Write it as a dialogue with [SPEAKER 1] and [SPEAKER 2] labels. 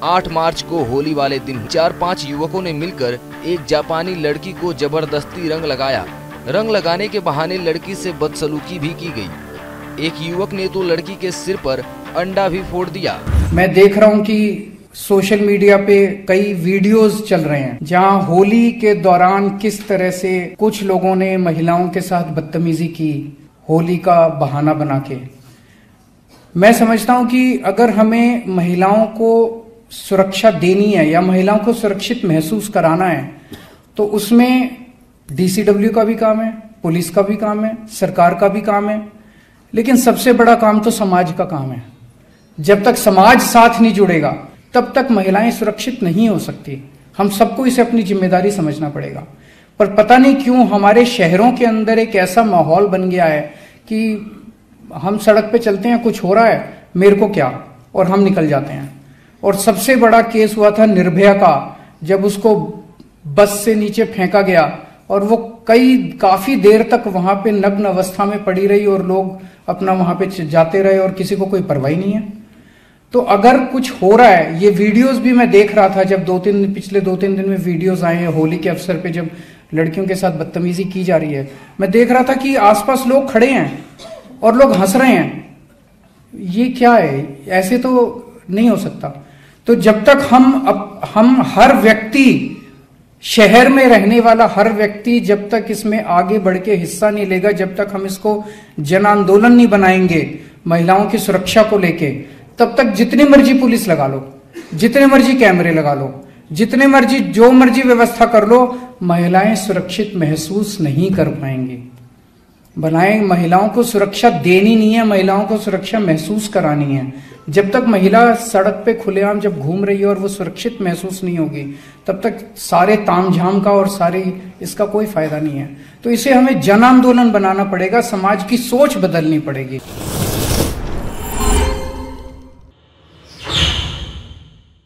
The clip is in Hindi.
[SPEAKER 1] 8 मार्च को होली वाले दिन 4-5 युवकों ने मिलकर एक जापानी लड़की को जबरदस्ती रंग लगाया। रंग लगाने के बहाने लड़की से बदसलूकी भी की गई। एक युवक ने तो लड़की के सिर पर अंडा भी फोड़ दिया।
[SPEAKER 2] मैं देख रहा हूं कि सोशल मीडिया पे कई वीडियोस चल रहे हैं जहां होली के दौरान किस तरह से कुछ लोगों ने महिलाओं के साथ बदतमीजी की, होली का बहाना बना के। मैं समझता हूं कि अगर हमें महिलाओं को सुरक्षा देनी है या महिलाओं को सुरक्षित महसूस कराना है तो उसमें डीसीडब्ल्यू का भी काम है, पुलिस का भी काम है, सरकार का भी काम है, लेकिन सबसे बड़ा काम तो समाज का काम है। जब तक समाज साथ नहीं जुड़ेगा तब तक महिलाएं सुरक्षित नहीं हो सकती। हम सबको इसे अपनी जिम्मेदारी समझना पड़ेगा। पर पता नहीं क्यों हमारे शहरों के अंदर एक ऐसा माहौल बन गया है कि हम सड़क पे चलते हैं, कुछ हो रहा है, मेरे को क्या, और हम निकल जाते हैं। और सबसे बड़ा केस हुआ था निर्भया का, जब उसको बस से नीचे फेंका गया और वो काफी देर तक वहां पे नग्न अवस्था में पड़ी रही और लोग अपना वहां पे जाते रहे और किसी को कोई परवाही नहीं है। तो अगर कुछ हो रहा है, ये वीडियोस भी मैं देख रहा था जब पिछले 2-3 दिन में वीडियोस आए हैं होली के अवसर पे जब लड़कियों के साथ बदतमीजी की जा रही है, मैं देख रहा था कि आसपास लोग खड़े हैं और लोग हंस रहे हैं। ये क्या है? ऐसे तो नहीं हो सकता। तो जब तक हम हर व्यक्ति, शहर में रहने वाला हर व्यक्ति जब तक इसमें आगे बढ़ के हिस्सा नहीं लेगा, जब तक हम इसको जन आंदोलन नहीं बनाएंगे महिलाओं की सुरक्षा को लेके, तब तक जितनी मर्जी पुलिस लगा लो, जितने मर्जी कैमरे लगा लो, जितने मर्जी जो मर्जी व्यवस्था कर लो, महिलाएं सुरक्षित महसूस नहीं कर पाएंगी। महिलाओं को सुरक्षा देनी नहीं है, महिलाओं को सुरक्षा महसूस करानी है। जब तक महिला सड़क पे खुलेआम जब घूम रही है और वो सुरक्षित महसूस नहीं होगी, तब तक सारे तामझाम का और सारे इसका कोई फायदा नहीं है। तो इसे हमें जन आंदोलन बनाना पड़ेगा, समाज की सोच बदलनी पड़ेगी।